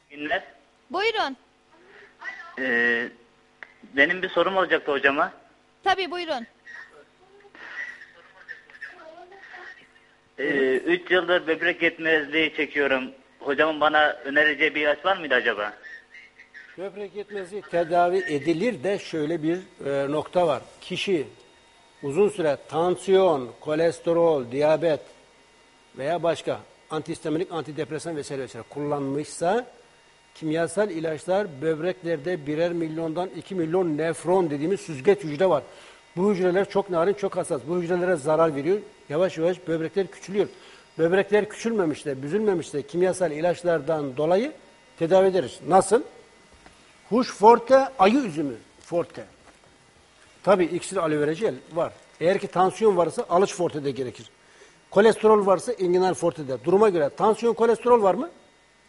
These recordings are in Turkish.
Günler. Buyurun. Benim bir sorum olacaktı hocama. Tabii buyurun. 3 yıldır böbrek yetmezliği çekiyorum. Hocamın bana önereceği bir ilaç var mıydı acaba? Böbrek yetmezliği tedavi edilir de şöyle bir nokta var. Kişi uzun süre tansiyon, kolesterol, diyabet veya başka antihistaminik, antidepresan vesaire kullanmışsa kimyasal ilaçlar böbreklerde birer milyondan 2 milyon nefron dediğimiz süzgeç hücre var. Bu hücreler çok narin, çok hassas. Bu hücrelere zarar veriyor. Yavaş yavaş böbrekler küçülüyor. Böbrekler küçülmemişse, büzülmemişse kimyasal ilaçlardan dolayı tedavi ederiz. Nasıl? Huş forte, ayı üzümü forte. Tabii iksir aloe vera jel var. Eğer ki tansiyon varsa alıç forte de gerekir. Kolesterol varsa enginar forte de. Duruma göre tansiyon kolesterol var mı?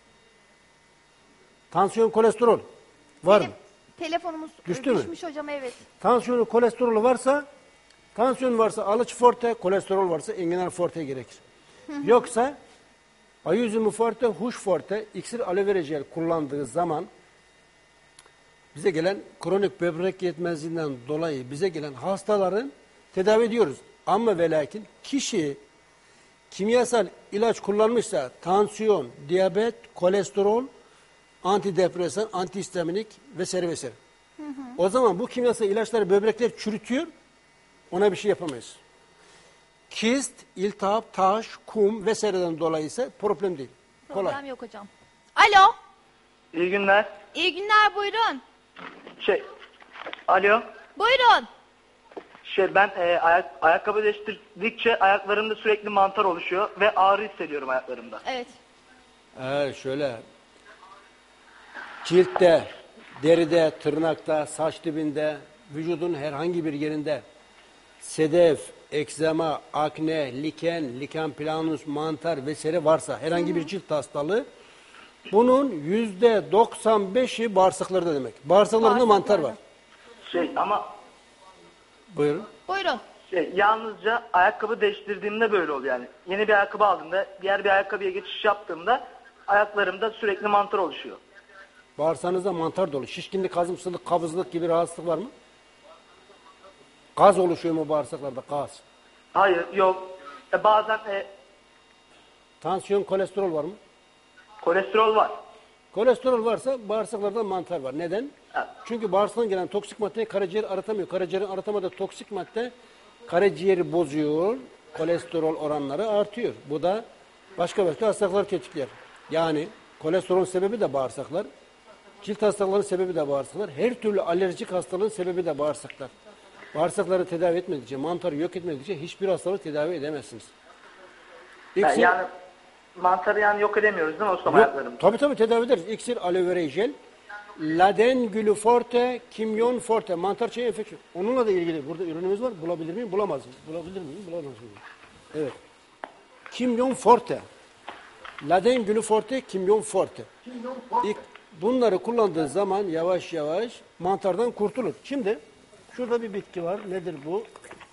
Tansiyon kolesterol var mı? Telefonumuz Düştü mü? düşmüş hocam, evet. Tansiyonu kolesterolü varsa, tansiyon varsa alıç forte, kolesterol varsa enginar forte gerekir. Yoksa ayı üzümü forte, huş forte, iksir aloe vera jel kullandığı zaman bize gelen kronik böbrek yetmezliğinden dolayı bize gelen hastaların tedavi ediyoruz. Ama ve lakin kişi kimyasal ilaç kullanmışsa tansiyon, diyabet, kolesterol, antidepresan, antihistaminik vesaire vesaire. O zaman bu kimyasal ilaçları böbrekler çürütüyor, ona bir şey yapamayız. Kist, iltihap, taş, kum vesaireden dolayı ise problem değil. Kolay. Problem yok hocam. Alo. İyi günler. İyi günler, buyurun. Alo. Buyurun. Ben ayakkabı değiştirdikçe ayaklarımda sürekli mantar oluşuyor ve ağrı hissediyorum ayaklarımda. Evet. Şöyle ciltte, deride, tırnakta, saç dibinde, vücudun herhangi bir yerinde sedef, ekzema, akne, liken planus, mantar vesaire varsa herhangi bir cilt hastalığı bunun %95'i bağırsaklarda demek. Bağırsaklarında mantar var. Ama Buyurun. Buyurun. yalnızca ayakkabı değiştirdiğimde böyle oluyor yani. Yeni bir ayakkabı aldığımda, diğer bir ayakkabıya geçiş yaptığımda ayaklarımda sürekli mantar oluşuyor. Bağırsağınızda mantar dolu. Şişkinlik, hazımsızlık, kabızlık gibi rahatsızlık var mı? Gaz oluşuyor mu bağırsaklarda? Gaz. Hayır, yok. Bazen Tansiyon, kolesterol var mı? kolesterol var. Kolesterol varsa bağırsaklarda mantar var. Neden? Evet. Çünkü bağırsaktan gelen toksik maddeyi karaciğer aratamıyor. Karaciğerin aratamadığı toksik madde karaciğeri bozuyor. Kolesterol oranları artıyor. Bu da başka hastalıklar tetikler. Yani kolesterol sebebi de bağırsaklar. Cilt hastalıklarının sebebi de bağırsaklar. Her türlü alerjik hastalığın sebebi de bağırsaklar. Bağırsakları tedavi etmedikçe, mantarı yok etmedikçe hiçbir hastalığı tedavi edemezsiniz. İksir, Yani mantarı yok edemiyoruz değil mi ustam ayaklarımda? tabii tedavi ederiz. İksir, aloe vera jel, ladengülü forte, kimyon forte, mantar çayı enfeksiyon. Onunla da ilgili burada ürünümüz var. Bulabilir miyim? Bulamaz mıyım? Bulabilir miyim? Bulamaz mıyım? Evet. Kimyon forte. Ladengülü forte, kimyon forte. Bunları kullandığı zaman yavaş yavaş mantardan kurtulur. Şimdi şurada bir bitki var. Nedir bu?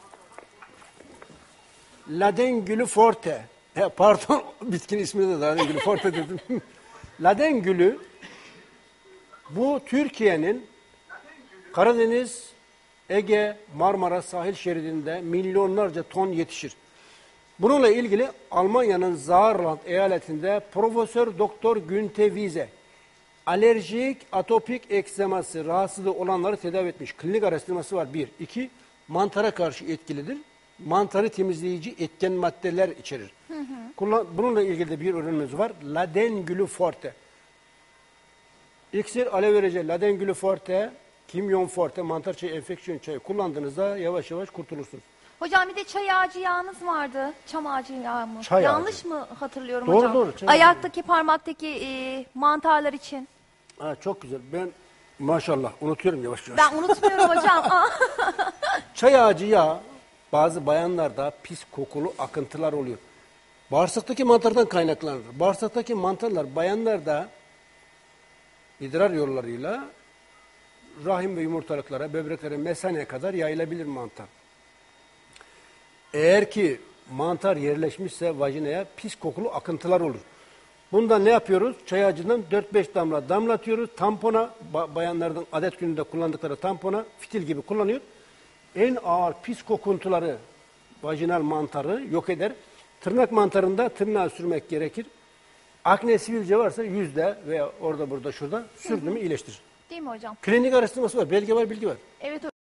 Ladengülü forte. Pardon, bitkinin ismini de ladengülü forte dedim. Ladengülü bu Türkiye'nin Karadeniz, Ege, Marmara sahil şeridinde milyonlarca ton yetişir. Bununla ilgili Almanya'nın Saarland eyaletinde Profesör Doktor Günter Wiese alerjik atopik ekzeması rahatsızlığı olanları tedavi etmiş. Klinik araştırması var. 1. 2. Mantara karşı etkilidir. Mantarı temizleyici etken maddeler içerir. Bununla ilgili de bir ürünümüz var. Ladengülü forte. İksir, aloe vera jel, ladengülü forte, kimyon forte, mantar çayı, enfeksiyon çayı kullandığınızda yavaş yavaş kurtulursunuz. Hocam bir de çay ağacı yağınız vardı. Çam ağacı yağı mı? Çay Yanlış ağacı. mı hatırlıyorum Doğru, hocam? doğru, çay Ayaktaki, parmaktaki mantarlar için. Çok güzel. Ben maşallah unutuyorum yavaş yavaş. Ben unutmuyorum hocam. Çay ağacı yağı bazı bayanlarda pis kokulu akıntılar oluyor. Bağırsaktaki mantardan kaynaklanır. Bağırsaktaki mantarlar bayanlarda idrar yollarıyla rahim ve yumurtalıklara, böbreklere, mesaneye kadar yayılabilir mantar. Eğer ki mantar yerleşmişse vajinaya pis kokulu akıntılar olur. Bunda ne yapıyoruz? Çay ağacından 4-5 damla damlatıyoruz. Tampona, bayanlardan adet gününde kullandıkları tampona fitil gibi kullanıyor. En ağır pis kokuntuları, vajinal mantarı yok eder. Tırnak mantarında tırnağa sürmek gerekir. Akne sivilce varsa yüzde veya orada burada şurada sürdü mü iyileştirir. Değil mi hocam? Klinik araştırması var, belge var, bilgi var. Evet